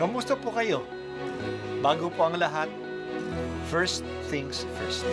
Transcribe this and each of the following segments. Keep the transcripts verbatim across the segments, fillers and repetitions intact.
Kamusta po kayo? Bago po ang lahat, first things first.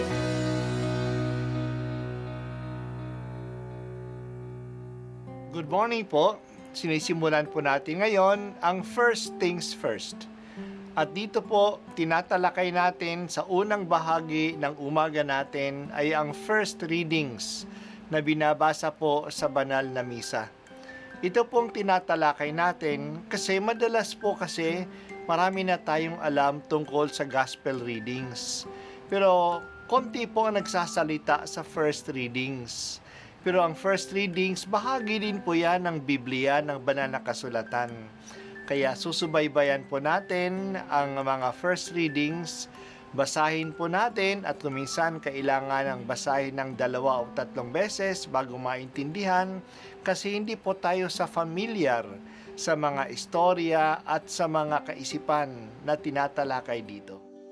Good morning po. Sinisimulan po natin ngayon ang first things first. At dito po, tinatalakay natin sa unang bahagi ng umaga natin ay ang first readings na binabasa po sa banal na misa. Ito pong tinatalakay natin kasi madalas po kasi marami na tayong alam tungkol sa gospel readings. Pero konti po ang nagsasalita sa first readings. Pero ang first readings, bahagi din po yan ng Biblia, ng banal na kasulatan. Kaya susubaybayan po natin ang mga first readings, basahin po natin at kuminsan kailangan ng basahin ng dalawa o tatlong beses bago maintindihan kasi hindi po tayo sa familiar sa mga istorya at sa mga kaisipan na tinatalakay dito.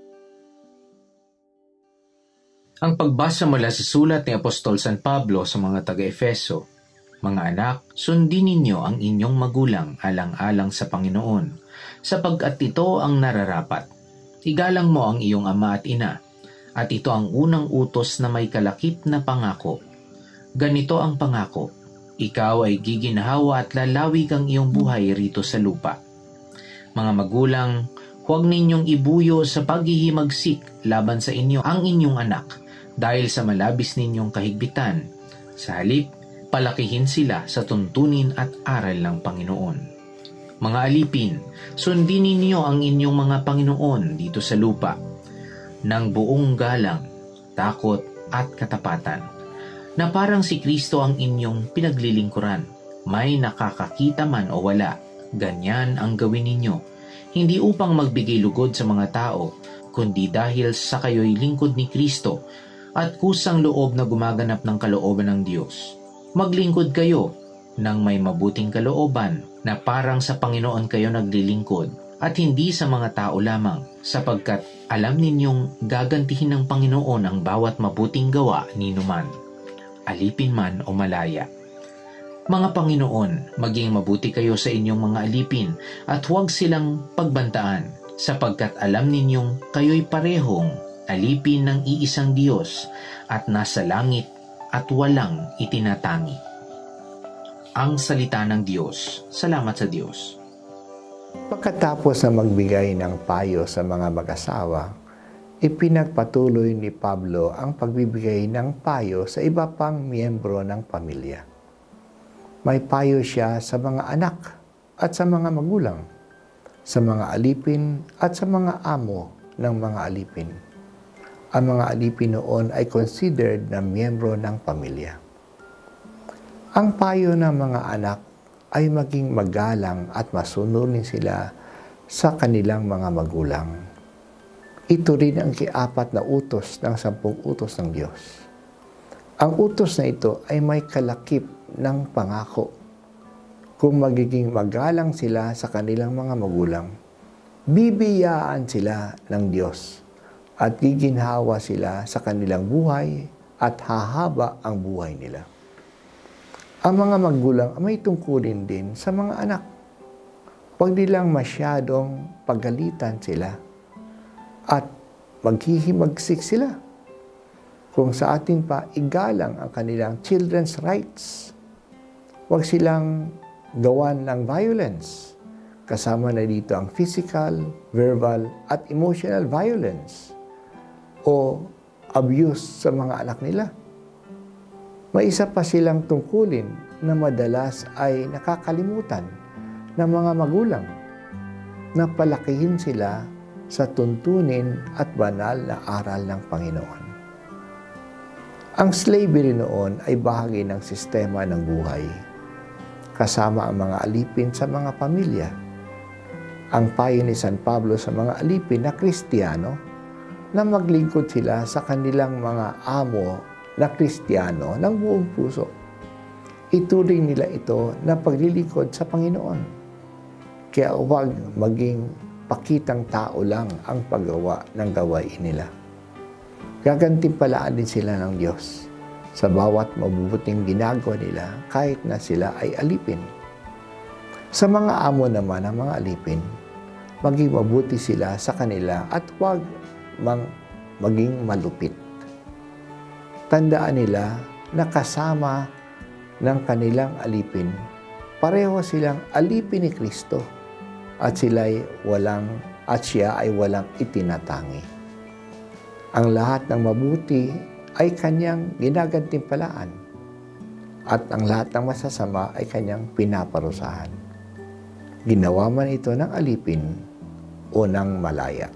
Ang pagbasa mula sa sulat ni Apostol San Pablo sa mga taga-Efeso. Mga anak, sundin ninyo ang inyong magulang alang-alang sa Panginoon, sapagkat ito ang nararapat. Igalang mo ang iyong ama at ina, at ito ang unang utos na may kalakip na pangako. Ganito ang pangako, ikaw ay giginhawa at lalawig ang iyong buhay rito sa lupa. Mga magulang, huwag ninyong ibuyo sa paghihimagsik laban sa inyo ang inyong anak, dahil sa malabis ninyong kahigpitan. Sa halip, palakihin sila sa tuntunin at aral ng Panginoon. Mga alipin, sundin ninyo ang inyong mga Panginoon dito sa lupa, ng buong galang, takot at katapatan, na parang si Kristo ang inyong pinaglilingkuran. May nakakakita man o wala, ganyan ang gawin ninyo, hindi upang magbigay lugod sa mga tao, kundi dahil sa kayo'y lingkod ni Kristo at kusang loob na gumaganap ng kalooban ng Diyos. Maglingkod kayo ng may mabuting kalooban na parang sa Panginoon kayo naglilingkod at hindi sa mga tao lamang, sapagkat alam ninyong gagantihin ng Panginoon ang bawat mabuting gawa ninuman, alipin man o malaya. Mga Panginoon, maging mabuti kayo sa inyong mga alipin at huwag silang pagbantaan, sapagkat alam ninyong kayo'y parehong alipin ng iisang Diyos at nasa langit at walang itinatangi. Ang salita ng Diyos. Salamat sa Diyos. Pagkatapos na magbigay ng payo sa mga mag-asawa, ipinagpatuloy ni Pablo ang pagbibigay ng payo sa iba pang miyembro ng pamilya. May payo siya sa mga anak at sa mga magulang, sa mga alipin at sa mga amo ng mga alipin. Ang mga alipin noon ay considered na miyembro ng pamilya. Ang payo ng mga anak ay maging magalang at masunurin sila sa kanilang mga magulang. Ito rin ang kiapat na utos ng sampung utos ng Diyos. Ang utos na ito ay may kalakip ng pangako. Kung magiging magalang sila sa kanilang mga magulang, bibiyaan sila ng Diyos at giginhawa sila sa kanilang buhay at hahaba ang buhay nila. Ang mga magulang may tungkulin din sa mga anak. Huwag nilang masyadong pagalitan sila at maghihimagsik sila. Kung sa atin pa, igalang ang kanilang children's rights. Huwag silang gawan ng violence. Kasama na dito ang physical, verbal, at emotional violence o abuse sa mga anak nila. May isa pa silang tungkulin na madalas ay nakakalimutan ng mga magulang na palakihin sila sa tuntunin at banal na aral ng Panginoon. Ang slavery noon ay bahagi ng sistema ng buhay, kasama ang mga alipin sa mga pamilya. Ang payo ni San Pablo sa mga alipin na Kristiyano na maglingkod sila sa kanilang mga amo na Kristiyano ng buong puso. Ituring nila ito na paglilingkod sa Panginoon. Kaya huwag maging pakitang tao lang ang paggawa ng gawain nila. Gagantimpalaan din sila ng Diyos sa bawat mabubuting ginagawa nila kahit na sila ay alipin. Sa mga amo naman ng mga alipin, maging mabuti sila sa kanila at huwag mang maging malupit. Tandaan nila na kasama ng kanilang alipin, pareho silang alipin ni Kristo at sila'y walang at siya ay walang itinatangi. Ang lahat ng mabuti ay kanyang ginagantimpalaan at ang lahat ng masasama ay kanyang pinaparusahan. Ginawa man ito ng alipin o ng malaya.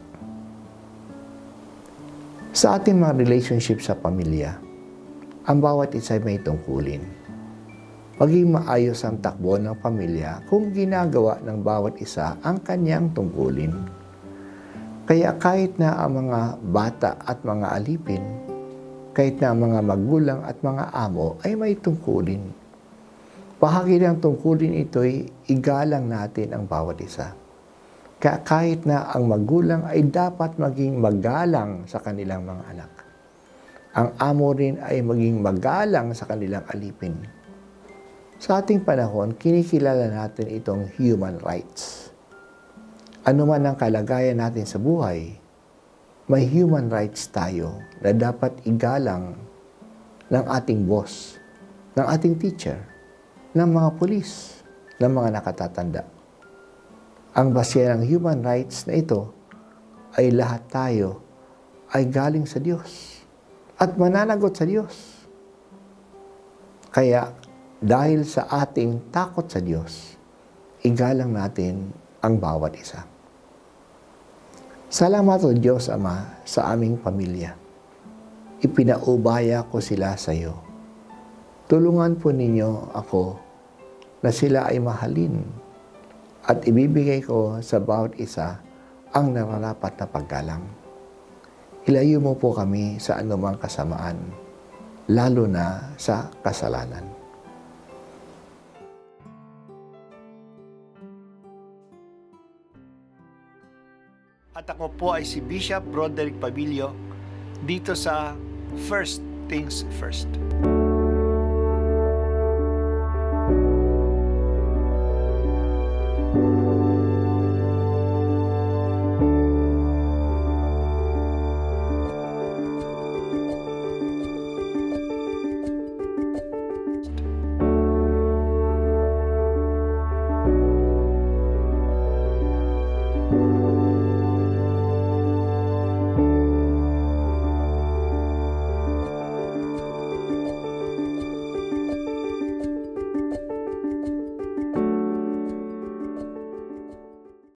Sa ating mga relationship sa pamilya, ang bawat isa ay may tungkulin. Maging maayos ang takbo ng pamilya kung ginagawa ng bawat isa ang kanyang tungkulin. Kaya kahit na ang mga bata at mga alipin, kahit na ang mga magulang at mga amo ay may tungkulin. Bahagi ng tungkulin ito'y igalang natin ang bawat isa. Kaya kahit na ang magulang ay dapat maging magalang sa kanilang mga anak, ang amo rin ay maging magalang sa kanilang alipin. Sa ating panahon, kinikilala natin itong human rights. Ano man ang kalagayan natin sa buhay, may human rights tayo na dapat igalang ng ating boss, ng ating teacher, ng mga pulis, ng mga nakatatanda. Ang basya ng human rights na ito ay lahat tayo ay galing sa Diyos at mananagot sa Diyos. Kaya dahil sa ating takot sa Diyos, igalang natin ang bawat isa. Salamat o Diyos Ama sa aming pamilya. Ipinaubaya ko sila sa iyo. Tulungan po ninyo ako na sila ay mahalin at ibibigay ko sa bawat isa ang nararapat na paggalang. Ilayo mo po kami sa anumang kasamaan, lalo na sa kasalanan. At ako po ay si Bishop Broderick Pabilio dito sa First Things First.